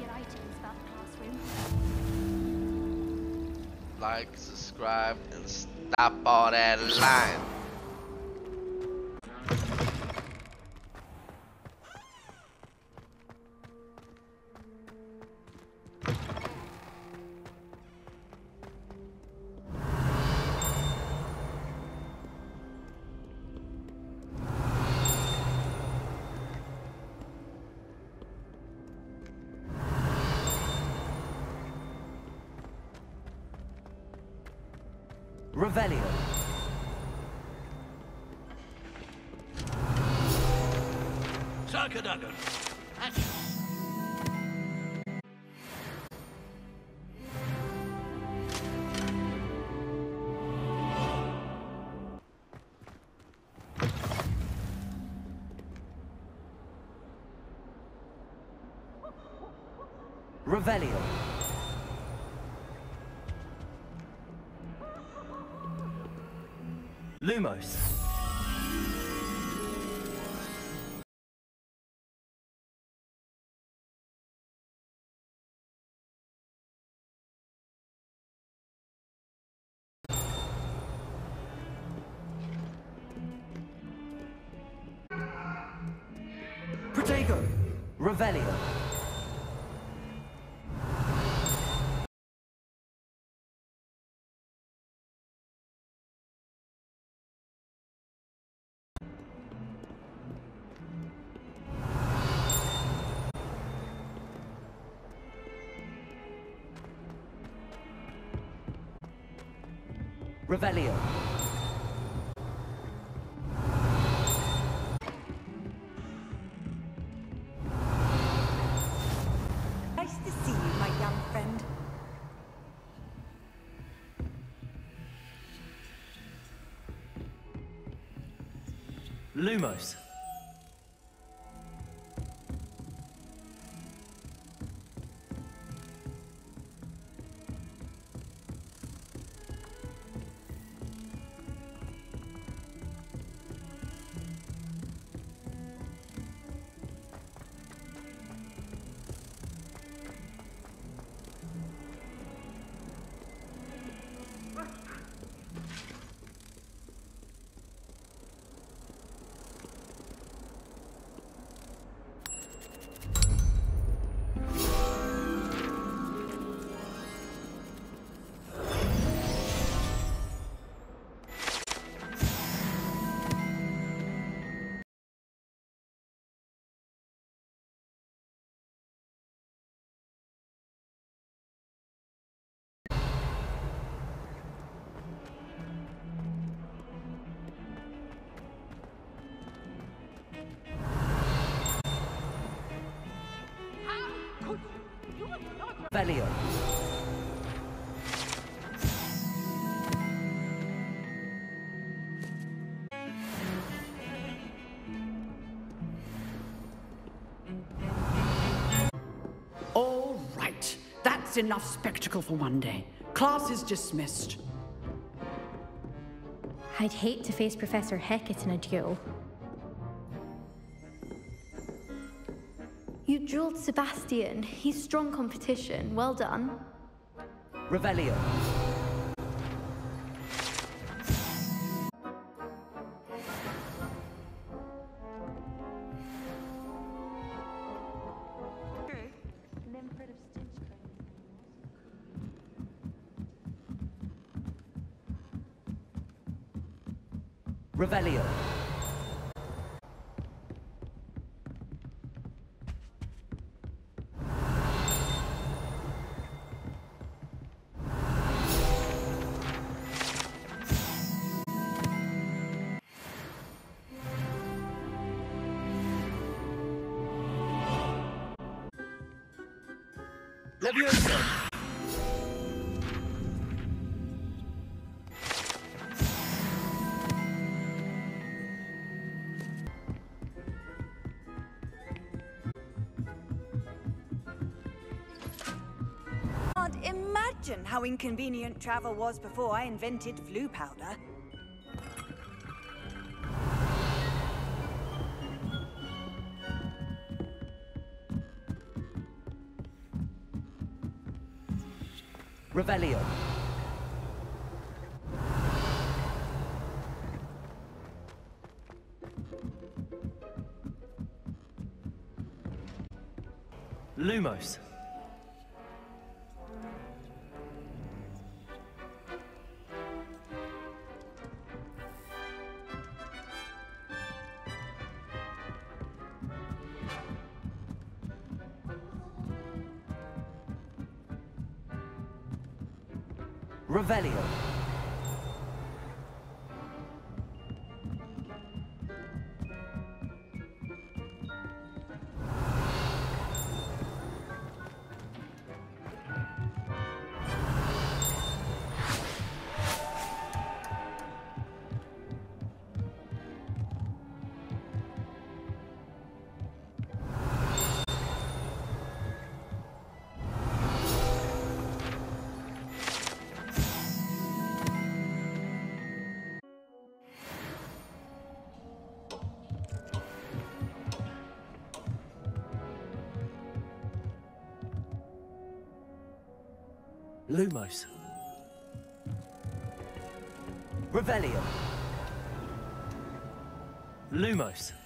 get items about the classroom. Like, subscribe, and stop all that lying. Revelio. Sarkadagan. Revelio. Lumos. Protego. Revelio. Revelio. Nice to see you, my young friend. Lumos. Revelio. All right. That's enough spectacle for one day. Class is dismissed. I'd hate to face Professor Hecat in a duel. You drilled Sebastian. He's strong competition. Well done. Revelio. Revelio. Leviosa. Can't imagine how inconvenient travel was before I invented flu powder. Revelio. Lumos. Revelio. Lumos. Revelio. Lumos.